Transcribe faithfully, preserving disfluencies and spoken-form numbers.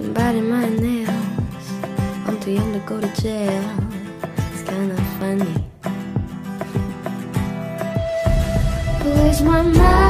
biting my nails. I'm too young to go to jail. It's kinda funny. Where's my mind?